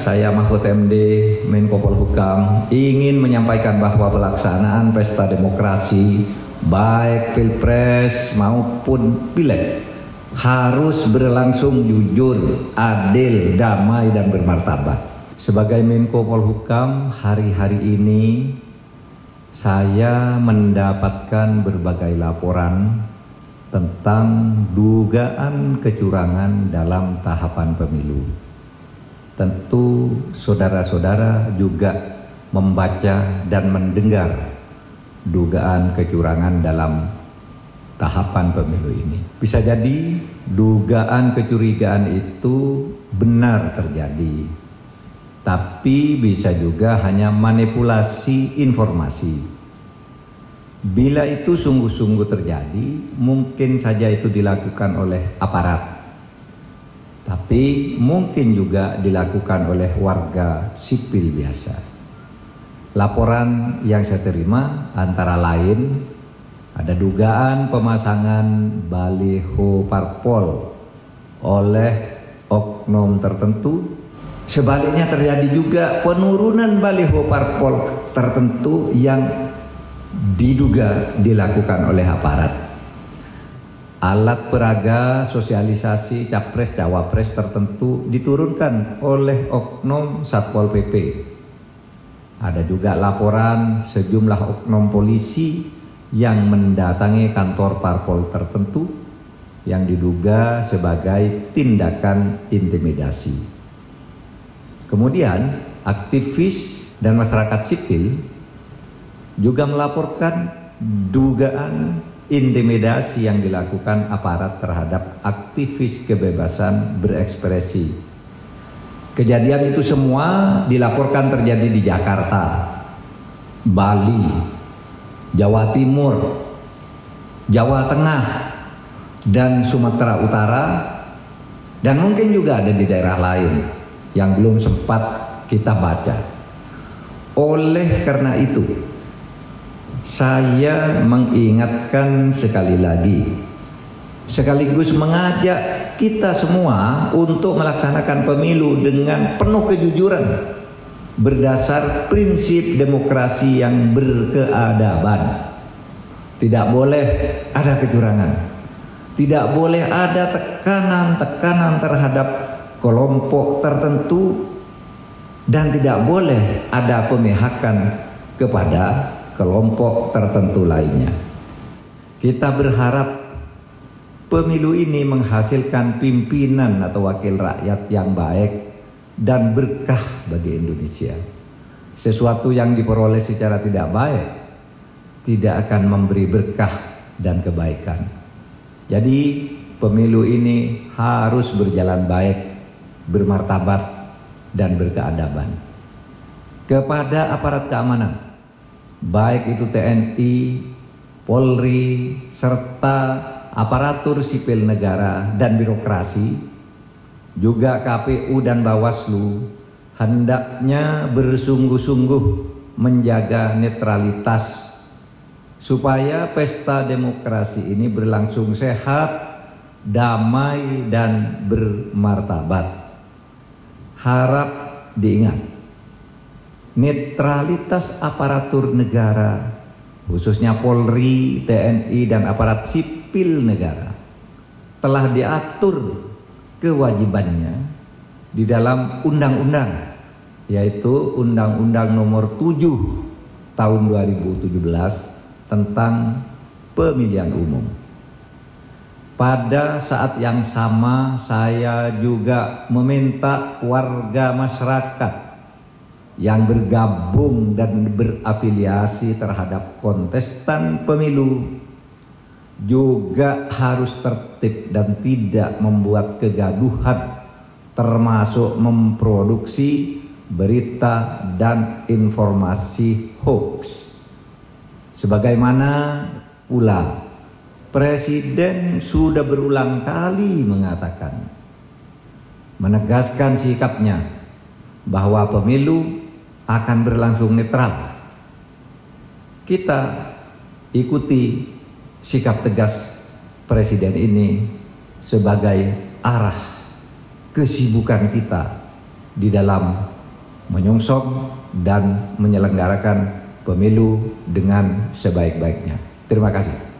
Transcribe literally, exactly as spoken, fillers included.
saya Mahfud M D, Menko Polhukam, ingin menyampaikan bahwa pelaksanaan pesta demokrasi, baik Pilpres maupun Pileg, harus berlangsung jujur, adil, damai, dan bermartabat. Sebagai Menko Polhukam, hari-hari ini saya mendapatkan berbagai laporan tentang dugaan kecurangan dalam tahapan pemilu. Tentu saudara-saudara juga membaca dan mendengar dugaan kecurangan dalam tahapan pemilu ini. Bisa jadi dugaan kecurigaan itu benar terjadi, tapi bisa juga hanya manipulasi informasi. Bila itu sungguh-sungguh terjadi, mungkin saja itu dilakukan oleh aparat, tapi mungkin juga dilakukan oleh warga sipil biasa. Laporan yang saya terima antara lain ada dugaan pemasangan baliho parpol oleh oknum tertentu. Sebaliknya terjadi juga penurunan baliho parpol tertentu yang diduga dilakukan oleh aparat. Alat peraga sosialisasi capres cawapres tertentu diturunkan oleh oknum Satpol P P. Ada juga laporan sejumlah oknum polisi yang mendatangi kantor parpol tertentu yang diduga sebagai tindakan intimidasi. Kemudian aktivis dan masyarakat sipil juga melaporkan dugaan intimidasi yang dilakukan aparat terhadap aktivis kebebasan berekspresi. Kejadian itu semua dilaporkan terjadi di Jakarta, Bali, Jawa Timur, Jawa Tengah, dan Sumatera Utara, dan mungkin juga ada di daerah lain yang belum sempat kita baca. Oleh karena itu, saya mengingatkan sekali lagi, sekaligus mengajak kita semua untuk melaksanakan pemilu dengan penuh kejujuran, berdasar prinsip demokrasi yang berkeadaban. Tidak boleh ada kecurangan, tidak boleh ada tekanan-tekanan terhadap kelompok tertentu, dan tidak boleh ada pemihakan kepada kelompok tertentu lainnya. Kita berharap pemilu ini menghasilkan pimpinan atau wakil rakyat yang baik dan berkah bagi Indonesia. Sesuatu yang diperoleh secara tidak baik tidak akan memberi berkah dan kebaikan. Jadi pemilu ini harus berjalan baik, bermartabat, dan berkeadaban. Kepada aparat keamanan, baik itu T N I, Polri, serta aparatur sipil negara dan birokrasi, juga K P U dan Bawaslu, hendaknya bersungguh-sungguh menjaga netralitas supaya pesta demokrasi ini berlangsung sehat, damai, dan bermartabat. Harap diingat, netralitas aparatur negara, khususnya Polri, T N I, dan aparat sipil negara, telah diatur kewajibannya di dalam undang-undang, yaitu Undang-Undang Nomor tujuh Tahun dua ribu tujuh belas tentang pemilihan umum. Pada saat yang sama, saya juga meminta warga masyarakat yang bergabung dan berafiliasi terhadap kontestan pemilu juga harus tertib dan tidak membuat kegaduhan, termasuk memproduksi berita dan informasi hoax. Sebagaimana pula Presiden sudah berulang kali mengatakan, menegaskan sikapnya bahwa pemilu akan berlangsung netral. Kita ikuti sikap tegas Presiden ini sebagai arah kesibukan kita di dalam menyongsong dan menyelenggarakan pemilu dengan sebaik-baiknya. Terima kasih.